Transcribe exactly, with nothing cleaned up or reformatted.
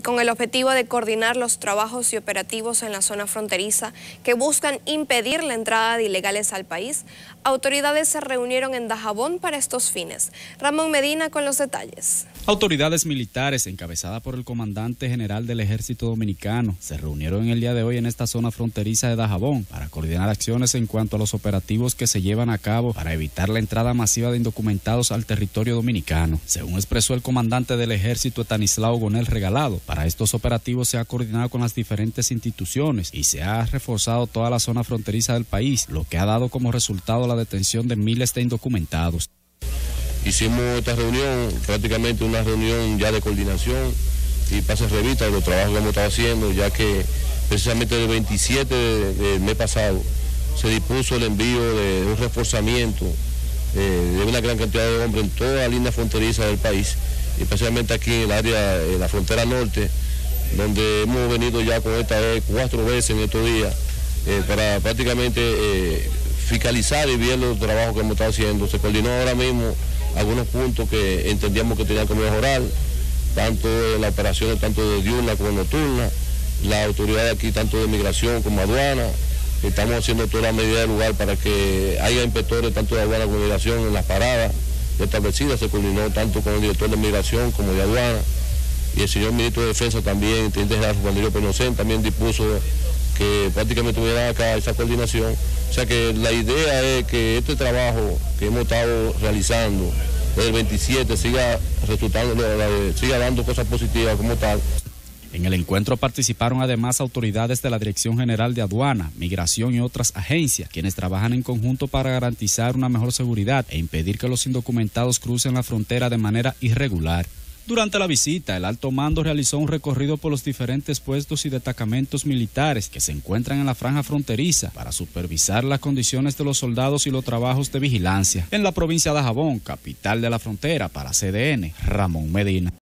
con el objetivo de coordinar los trabajos y operativos en la zona fronteriza que buscan impedir la entrada de ilegales al país. Autoridades se reunieron en Dajabón para estos fines. Ramón Medina con los detalles. Autoridades militares, encabezadas por el comandante general del Ejército Dominicano, se reunieron en el día de hoy en esta zona fronteriza de Dajabón para coordinar acciones en cuanto a los operativos que se llevan a cabo para evitar la entrada masiva de indocumentados al territorio dominicano. Según expresó el comandante del Ejército, Estanislao Gonel Regalado, para estos operativos se ha coordinado con las diferentes instituciones y se ha reforzado toda la zona fronteriza del país, lo que ha dado como resultado la detención de miles de indocumentados. Hicimos esta reunión, prácticamente una reunión ya de coordinación y pase revista de los trabajos que hemos estado haciendo, ya que precisamente el veintisiete del mes pasado se dispuso el envío de un reforzamiento eh, de una gran cantidad de hombres en toda la línea fronteriza del país, especialmente aquí en el área, en la frontera norte, donde hemos venido ya con esta vez cuatro veces en estos días eh, para prácticamente eh, fiscalizar y ver los trabajos que hemos estado haciendo. Se coordinó ahora mismo algunos puntos que entendíamos que tenían que mejorar, tanto en las operaciones tanto de diurna como nocturna, la autoridad aquí tanto de migración como aduana. Estamos haciendo toda la medida de lugar para que haya inspectores tanto de aduana como de migración en las paradas establecidas. Se coordinó tanto con el director de migración como de aduana, y el señor ministro de Defensa también, el teniente general Juan Diego Penocén, también dispuso que prácticamente tuviera acá esa coordinación. O sea que la idea es que este trabajo que hemos estado realizando desde el veintisiete siga resultando, siga dando cosas positivas como tal. En el encuentro participaron además autoridades de la Dirección General de Aduana, Migración y otras agencias, quienes trabajan en conjunto para garantizar una mejor seguridad e impedir que los indocumentados crucen la frontera de manera irregular. Durante la visita, el alto mando realizó un recorrido por los diferentes puestos y destacamentos militares que se encuentran en la franja fronteriza para supervisar las condiciones de los soldados y los trabajos de vigilancia. En la provincia de Dajabón, capital de la frontera, para C D N, Ramón Medina.